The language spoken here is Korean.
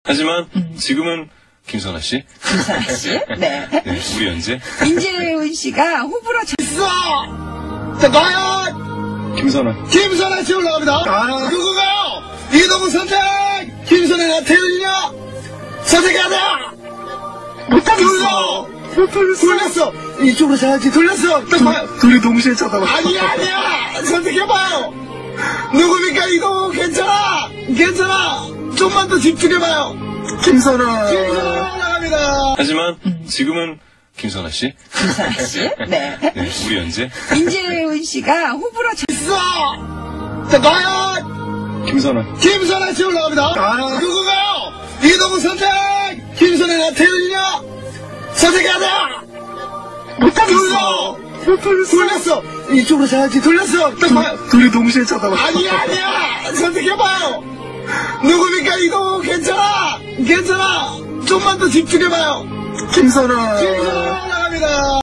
하지만 지금은 김선아 씨. 김선아 씨? 네. 네, 우리 연재. 임재훈 씨가 호불호 있어! 자, 과연! 김선아 씨 올라갑니다. 누구가요? 이동훈 선택! 김선아가 태연이냐? 선택해야 돼! 못하겠어! 돌렸어! 이쪽으로 자야지, 돌렸어! 딱 봐요! 둘이 동시에 쳐다봐. 아니야! 선택해봐요! 누굽니까, 이동훈? 괜찮아! 좀만 더 집중해봐요! 김선아. 올라갑니다. 하지만 지금은 김선아 씨. 김선아 씨? 네. 네, 우리 연재. 임재훈 씨가 호불호 있어! 자, 과연! 김선아 씨 올라갑니다. 누구가요? 이동훈 선택! 김선아가 태연이냐? 선택해야 돼! 못하겠어. 돌렸어! 이쪽으로 자야지, 돌렸어! 딱 봐요! 둘이 동시에 쳐다봐. 아니야! 선택해봐요! 누굽니까, 이동훈? 괜찮아! 좀만 더 집중해봐요! 김선아. 올라갑니다.